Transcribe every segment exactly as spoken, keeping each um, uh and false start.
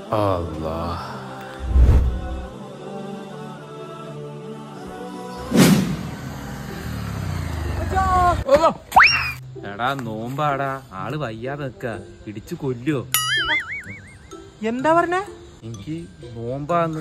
Allah. എടാ നോമ്പാടാ ആള് വയ്യാതെ നിക്ക ഇടിച്ചു കൊല്ലോ. എന്താ പറഞ്ഞേ? എനിക്ക് നോമ്പാന്ന്.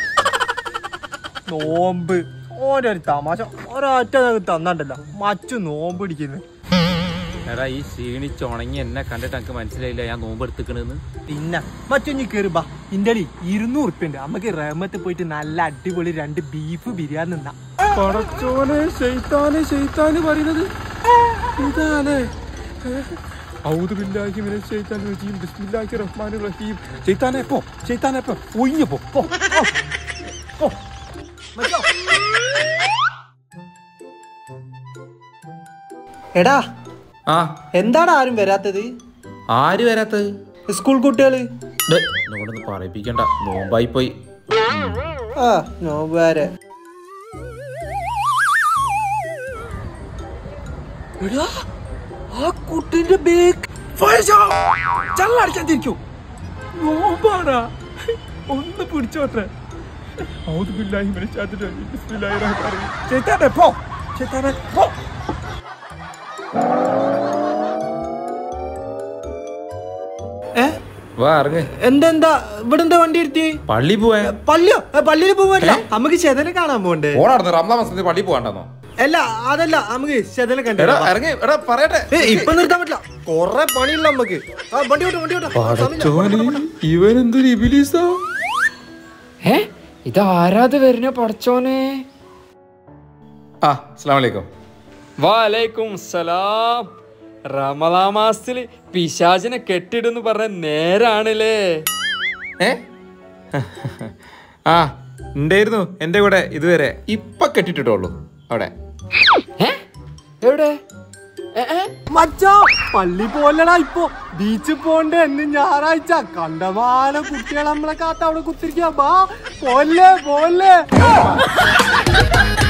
നോമ്പ് ഓരോ തമാശ ഒരൊറ്റ തന്നണ്ടല്ലോ മച്ചു നോമ്പ് പിടിക്കുന്നു. എടാ ഈ ക്ഷീണിച്ചുണങ്ങി എന്നെ കണ്ടിട്ട് എനിക്ക് മനസ്സിലായില്ല ഞാൻ നോമ്പ് എടുത്തിക്കണെന്ന്. പിന്നെ മറ്റൊഞ്ഞി കേറുബാ ഇന്റലി ഇരുന്നൂറ് ഉറുപ്പ്യുണ്ട്. നമുക്ക് റഹ്മത്ത് പോയിട്ട് നല്ല അടിപൊളി രണ്ട് ബീഫ് ബിരിയാണി നിന്നാ. പടച്ചോനെ ശൈത്താന് ശൈത്താന് പറയുന്നത് ഇതാണ്. ഔദു ബില്ലാഹി മിനശ് ശൈത്താനിർ റജീം ബിസ്മില്ലാഹിർ റഹ്മാനിർ റഹീം. ശൈത്താനെ പോ, ശൈത്താനെ പോ, ഒഴിഞ്ഞു പോ. പോ പോ. എടാ ആ എന്താണ് ആരും വരാത്തത്? ആര് വരാത്തത്? സ്കൂൾ കുട്ടികള്. എന്നോടൊന്ന് പറയിപ്പിക്കണ്ട, നോമ്പായി പോയി. ആ നോമ്പുകാരെ. എടാ ആ കുട്ടിന്റെ ബേക്ക് ചള്ളടിക്കാൻ തിരിക്കൂ. നോമ്പാടാ, ഒന്ന് പിടിച്ചോട്ടെ. പോ പോ. എന്തെന്താ ഇവിടെ എന്താ വണ്ടി എടുത്തി? പള്ളി പോവാ. പള്ളിയോ? പള്ളിയിൽ പോവല്ല, നമുക്ക് ചെതല് കാണാൻ പോണ്ടേ. പള്ളി പോകണ്ടെന്നോ? അല്ല അതല്ല, നമുക്ക് ചെതല് കണ്ടേ. ഇപ്പൊ നിർത്താൻ പറ്റില്ല, കൊറേ പണിയില്ല നമുക്ക്. വണ്ടി വിട്ടോ വണ്ടി വിട്ടോ. ഇവനെന്തൊരു ഇബിലീസാ. ഏ ഇത് ആരാത് വരുന്ന പടച്ചോനെ? ആ അസ്സലാമു അലൈക്കും. വലൈക്കും സലാം. റമദാൻ മാസത്തില് പിശാചിനെ കെട്ടിടുന്ന് പറഞ്ഞ നേരാണല്ലേ? ഏ ആ ഉണ്ടായിരുന്നു എന്റെ കൂടെ ഇതുവരെ. ഇപ്പൊ കെട്ടിട്ടുള്ളൂ അവിടെ. എവിടെ? മച്ചാ പള്ളി പോലടാ, ഇപ്പൊ ബീച്ചിൽ പോണ്ടേ. എന്ന് ഞായറാഴ്ച കണ്ടമാന കുട്ടികളെ നമ്മളെ കാത്ത അവിടെ കുത്തിരിക്കാ. പോലെ പോലെ